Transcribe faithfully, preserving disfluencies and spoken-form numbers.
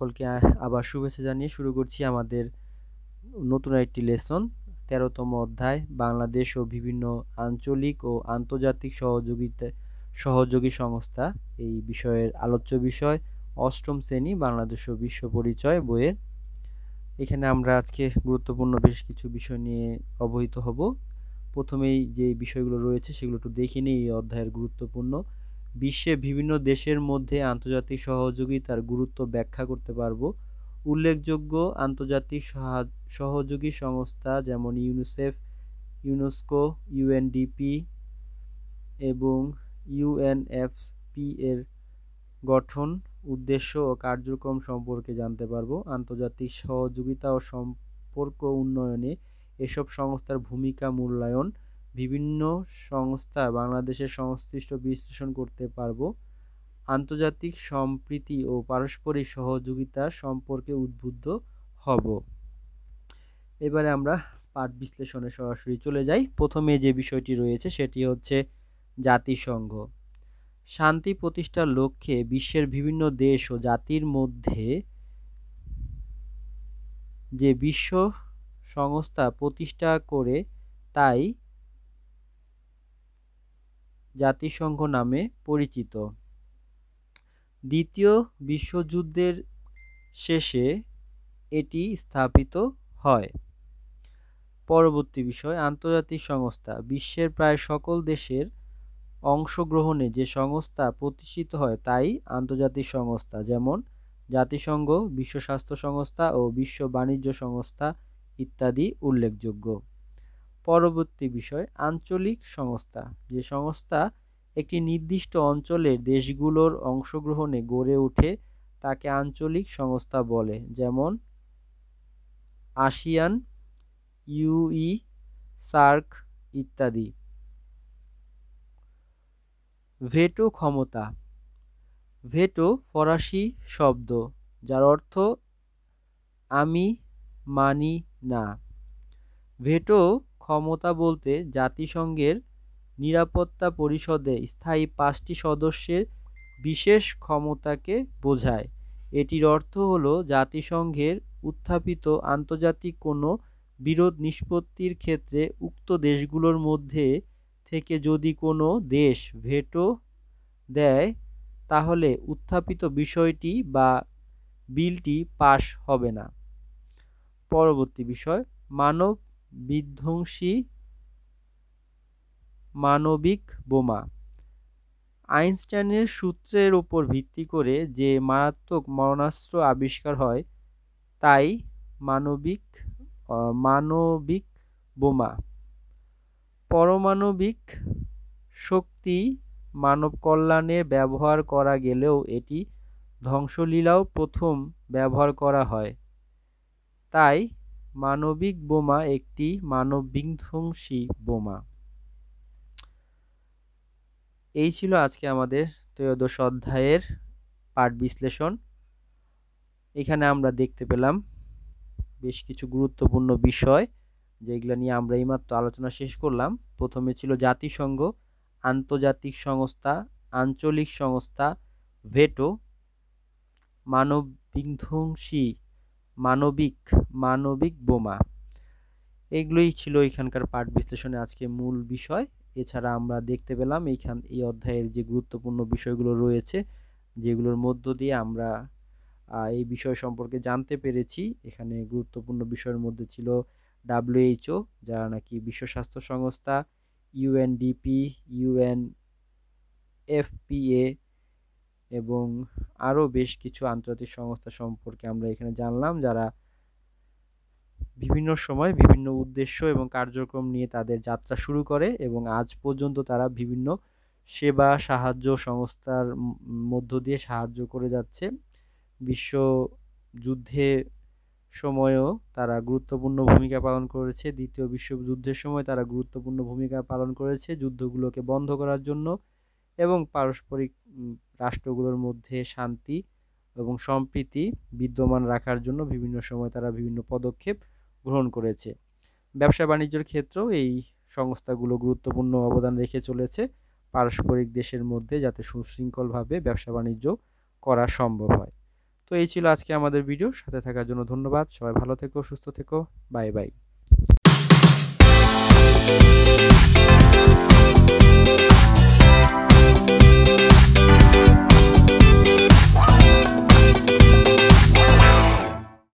সকলকে আবার শুভেচ্ছা জানিয়ে শুরু করছি আমাদের নতুন একটি লেসন তেরোতম অধ্যায় বাংলাদেশ ও বিভিন্ন আঞ্চলিক ও আন্তর্জাতিক সহযোগিতা সহযোগী সংস্থা। এই বিষয়ের আলোচ্য বিষয় অষ্টম শ্রেণী বাংলাদেশ ও বিশ্ব পরিচয় বইয়ের। এখানে আমরা আজকে গুরুত্বপূর্ণ বেশ কিছু বিষয় নিয়ে অবহিত হব। প্রথমেই যে বিষয়গুলো রয়েছে সেগুলো একটু দেখে নিই। এই অধ্যায়ের গুরুত্বপূর্ণ বিশ্বে বিভিন্ন দেশের মধ্যে আন্তর্জাতিক সহযোগিতার গুরুত্ব ব্যাখ্যা করতে পারবো। উল্লেখযোগ্য আন্তর্জাতিক সহযোগী সংস্থা যেমন ইউনিসেফ, ইউনেস্কো, ইউএনডিপি এবং ইউএনএফপি এর গঠন, উদ্দেশ্য ও কার্যক্রম সম্পর্কে জানতে পারবো। আন্তর্জাতিক সহযোগিতা ও সম্পর্ক উন্নয়নে এসব সংস্থার ভূমিকা মূল্যায়ন, বিভিন্ন সংস্থা বাংলাদেশের সংশ্লিষ্ট বিশ্লেষণ করতে পারবো। আন্তর্জাতিক সম্প্রীতি ও পারস্পরিক সহযোগিতা সম্পর্কে উদ্বুদ্ধ হব। এবারে আমরা পাঠ বিশ্লেষণে সরাসরি চলে যাই। প্রথমে যে বিষয়টি রয়েছে সেটি হচ্ছে জাতিসংঘ। শান্তি প্রতিষ্ঠার লক্ষ্যে বিশ্বের বিভিন্ন দেশ ও জাতির মধ্যে যে বিশ্ব সংস্থা প্রতিষ্ঠা করে তাই জাতিসংঘ নামে পরিচিত। দ্বিতীয় বিশ্বযুদ্ধের শেষে এটি স্থাপিত হয়। পরবর্তী বিষয় আন্তর্জাতিক সংস্থা। বিশ্বের প্রায় সকল দেশের অংশগ্রহণে যে সংস্থা প্রতিষ্ঠিত হয় তাই আন্তর্জাতিক সংস্থা, যেমন জাতিসংঘ, বিশ্ব স্বাস্থ্য সংস্থা ও বিশ্ব বাণিজ্য সংস্থা ইত্যাদি উল্লেখযোগ্য। পরবর্তী বিষয় আঞ্চলিক সংস্থা। যে সংস্থা একটি নির্দিষ্ট অঞ্চলের দেশগুলোর অংশগ্রহণে গড়ে ওঠে তাকে আঞ্চলিক সংস্থা বলে, যেমন আসিয়ান, ইউই, সার্ক ইত্যাদি। ভেটো ক্ষমতা। ভেটো ফরাসি শব্দ যার অর্থ আমি মানি না। ভেটো ক্ষমতা বলতে জাতিসংঘের নিরাপত্তা পরিষদে স্থায়ী পাঁচটি সদস্যের বিশেষ ক্ষমতাকে বোঝায়। এটির অর্থ হলো জাতিসংঘের উত্থাপিত আন্তর্জাতিক কোনো বিরোধ নিষ্পত্তির ক্ষেত্রে উক্ত দেশগুলোর মধ্যে থেকে যদি কোনো দেশ ভেটো দেয় তাহলে উত্থাপিত বিষয়টি বা বিলটি পাস হবে না। পরবর্তী বিষয় মানব বিধ্বংসী মানবিক বোমা। আইনস্টাইনের সূত্রের উপর ভিত্তি করে যে মারাত্মক মারণাস্ত্র আবিষ্কার হয় তাই মানবিক মানবিক বোমা। পারমাণবিক শক্তি মানব কল্যাণে ব্যবহার করা গেলেও এটি ধ্বংসলীলাও প্রথম ব্যবহার করা হয়। তাই মানবিক বোমা একটি মানব বিধ্বংসী বোমা। এই ছিল আজকে আমাদের ত্রয়োদশ অধ্যায়ের পাঠ বিশ্লেষণ। এখানে আমরা দেখতে পেলাম বেশ কিছু গুরুত্বপূর্ণ বিষয় যেগুলো নিয়ে আমরা এইমাত্র আলোচনা শেষ করলাম। প্রথমে ছিল জাতিসংঘ, আন্তর্জাতিক সংস্থা, আঞ্চলিক সংস্থা, ভেটো, মানব বিধ্বংসী মানবিক মানবিক বোমা। এগুলোই ছিল এখানকার পাঠ বিশ্লেষণে আজকে মূল বিষয়। এছাড়া আমরা দেখতে পেলাম এইখান এই অধ্যায়ের যে গুরুত্বপূর্ণ বিষয়গুলো রয়েছে যেগুলোর মধ্য দিয়ে আমরা এই বিষয় সম্পর্কে জানতে পেরেছি। এখানে গুরুত্বপূর্ণ বিষয়ের মধ্যে ছিল ডাব্লিউএইচও, যারা নাকি বিশ্ব স্বাস্থ্য সংস্থা, ইউএনডিপি, ইউএনএফপিএ এবং আরও বেশ কিছু আন্তর্জাতিক সংস্থা সম্পর্কে আমরা এখানে জানলাম, যারা বিভিন্ন সময় বিভিন্ন উদ্দেশ্য এবং কার্যক্রম নিয়ে তাদের যাত্রা শুরু করে এবং আজ পর্যন্ত তারা বিভিন্ন সেবা সাহায্য সংস্থার মধ্য দিয়ে সাহায্য করে যাচ্ছে। বিশ্ব যুদ্ধের সময়ও তারা গুরুত্বপূর্ণ ভূমিকা পালন করেছে। দ্বিতীয় বিশ্বযুদ্ধের সময় তারা গুরুত্বপূর্ণ ভূমিকা পালন করেছে যুদ্ধগুলোকে বন্ধ করার জন্য এবং পারস্পরিক রাষ্ট্রগুলোর মধ্যে শান্তি এবং সম্প্রীতি বিদ্যমান রাখার জন্য বিভিন্ন সময় তারা বিভিন্ন পদক্ষেপ গ্রহণ করেছে। ব্যবসা বাণিজ্যের ক্ষেত্রেও এই সংস্থাগুলো গুরুত্বপূর্ণ অবদান রেখে চলেছে পারস্পরিক দেশের মধ্যে, যাতে সুশৃঙ্খলভাবে ব্যবসা বাণিজ্য করা সম্ভব হয়। তো এই ছিল আজকে আমাদের ভিডিও। সাথে থাকার জন্য ধন্যবাদ। সবাই ভালো থেকো, সুস্থ থেকো। Bye by.